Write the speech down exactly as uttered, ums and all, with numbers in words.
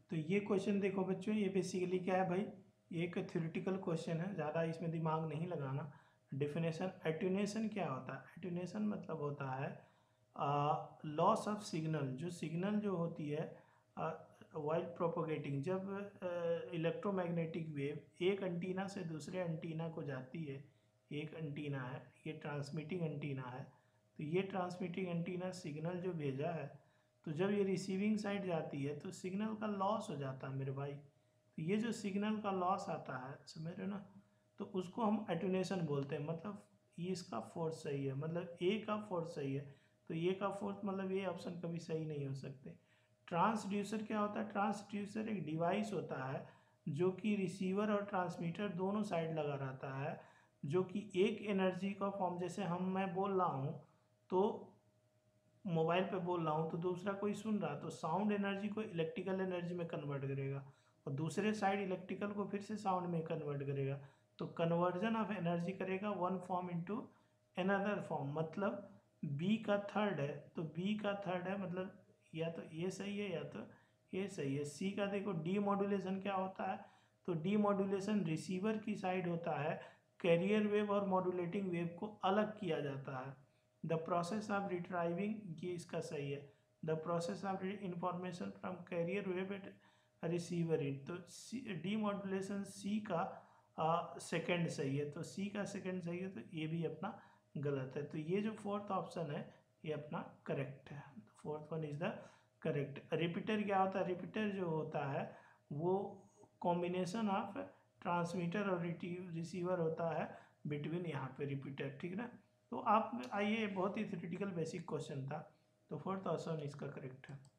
तो ये क्वेश्चन देखो बच्चों, ये बेसिकली क्या है भाई, एक थ्योरेटिकल क्वेश्चन है, ज़्यादा इसमें दिमाग नहीं लगाना। डेफिनेशन, एट्यूनेशन क्या होता है? एट्यूनेशन मतलब होता है लॉस ऑफ सिग्नल। जो सिग्नल जो होती है वाइल प्रोपोगेटिंग, जब इलेक्ट्रोमैग्नेटिक वेव एक एंटीना से दूसरे एंटीना को जाती है, एक एंटीना है, ये ट्रांसमिटिंग एंटीना है, तो ये ट्रांसमिटिंग एंटीना सिग्नल जो भेजा है, तो जब ये रिसीविंग साइड जाती है तो सिग्नल का लॉस हो जाता है मेरे भाई। तो ये जो सिग्नल का लॉस आता है, समझ रहे हो ना, तो उसको हम एट्यूनेशन बोलते हैं। मतलब ये इसका फोर्स सही है, मतलब ए का फोर्स सही है, तो ए का फोर्स मतलब ये ऑप्शन कभी सही नहीं हो सकते। ट्रांसड्यूसर क्या होता है? ट्रांसड्यूसर एक डिवाइस होता है जो कि रिसीवर और ट्रांसमीटर दोनों साइड लगा रहता है, जो कि एक एनर्जी का फॉर्म, जैसे हम मैं बोल रहा हूँ तो मोबाइल पे बोल रहा हूँ तो दूसरा कोई सुन रहा, तो साउंड एनर्जी को इलेक्ट्रिकल एनर्जी में कन्वर्ट करेगा और दूसरे साइड इलेक्ट्रिकल को फिर से साउंड में कन्वर्ट करेगा। तो कन्वर्जन ऑफ एनर्जी करेगा one form into another form. मतलब बी का थर्ड है तो बी का थर्ड है, मतलब या तो ये सही है या तो ये सही है। सी का देखो डी मॉड्यूलेशन क्या होता है, तो डी मॉड्यूलेशन रिसीवर की साइड होता है, कैरियर वेव और मॉड्यूलेटिंग वेव को अलग किया जाता है। द प्रोसेस ऑफ रिट्राइविंग, ये इसका सही है, the process of information from carrier wave at receiver in, तो डी मॉड्यूलेशन सी का सेकंड सही है, तो सी का सेकंड सही है, तो ये भी अपना गलत है। तो ये जो फोर्थ ऑप्शन है ये अपना करेक्ट है, fourth one is the correct. Repeater क्या होता है? रिपीटर जो होता है वो कॉम्बिनेशन ऑफ ट्रांसमीटर और रिसीवर होता है बिटवीन यहाँ पे रिपीटर, ठीक ना। तो आप आइए, बहुत ही थ्योरेटिकल बेसिक क्वेश्चन था, तो फोर्थ ऑप्शन इसका करेक्ट है।